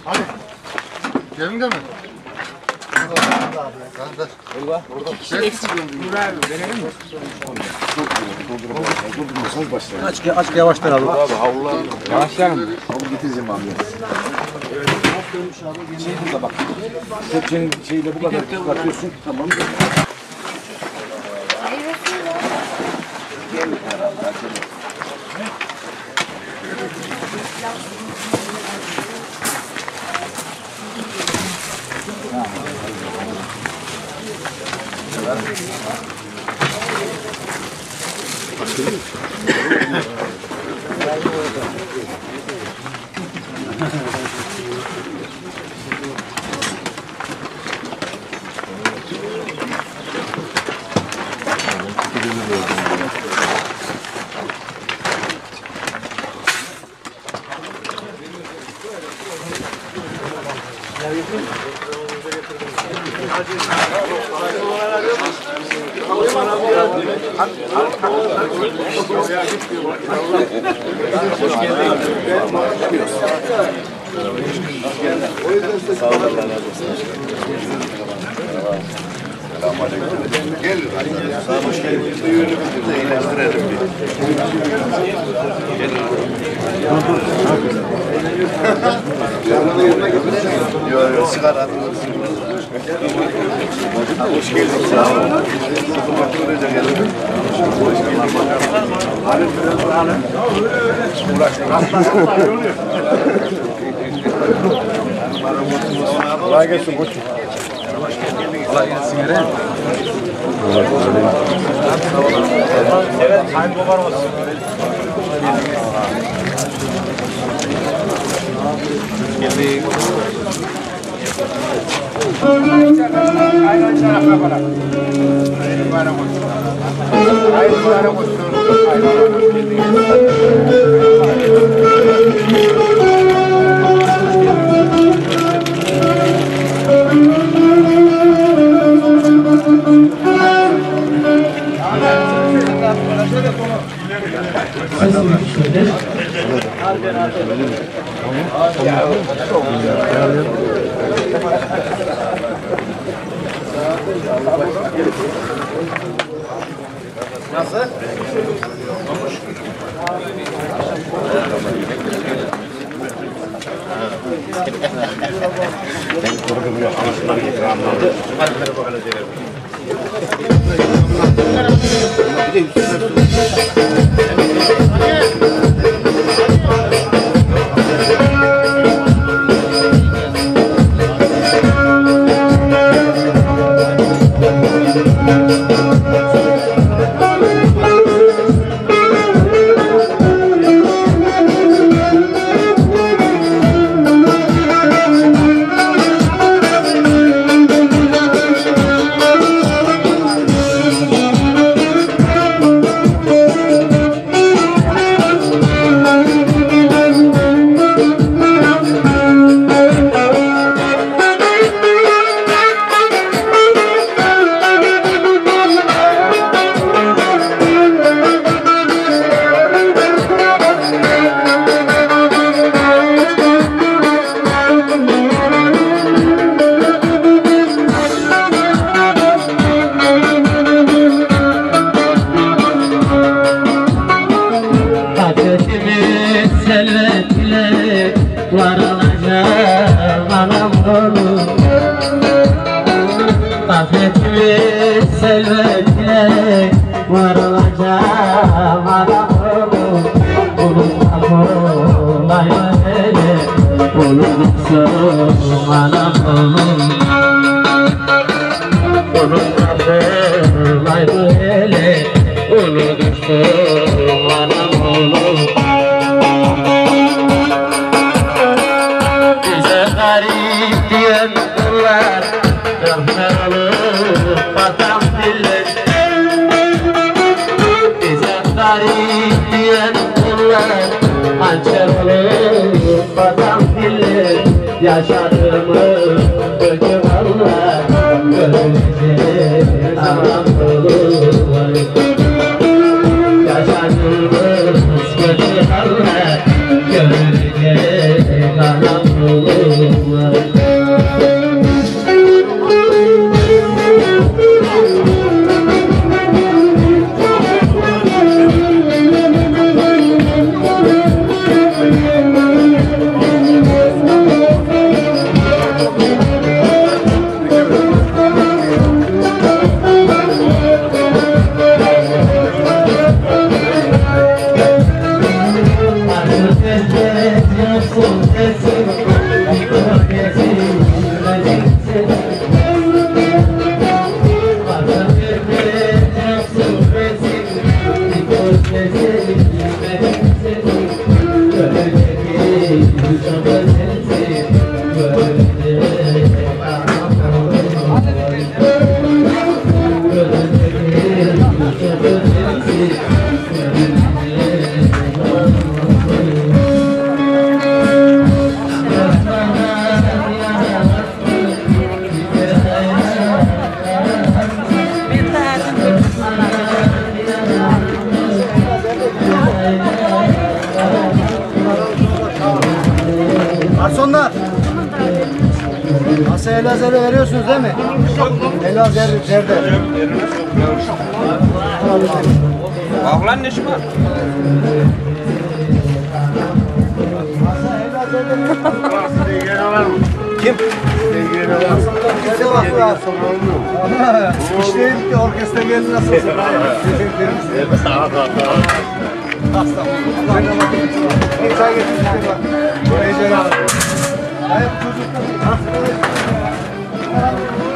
Hadi. Yerinde mi? Orada eksik verelim mi? Aç yavaştan alın. Abi havlular. Yavaşlayalım. Havlu getireceğim abi. Şey burada bak. Kepçenin şeyiyle bu kadar çıkartıyorsun. Tamam. Sigara. Hoş geldin. Sağ olun. Kolay gelsin. Kolay gelsin. Evet, hayırlı babar olsun. Geldik. Aynen çarpma bana. Hayırlı bayram olsun. Hayırlı bayram olsun. Nasıl? Ben korku buraya anasından getirem aldı. Hadi bakalım diyelim. Bir de üstüne yaşadığımı döküm Allah görünce tamam olur. Yaşadığımız döküm Allah görünce Garsonlar. Masaya Elazığ'ı veriyorsunuz değil mi? Elazığ nerede? Bak lan ne işi var? Kim? Nerede bakıyor? İşte bitti, orkestra geldi nasıl olsa. Hasta. Allah'ın rahmetine. Bir çay getirsin bak. Bu heyecanı. Hayır çocuklar.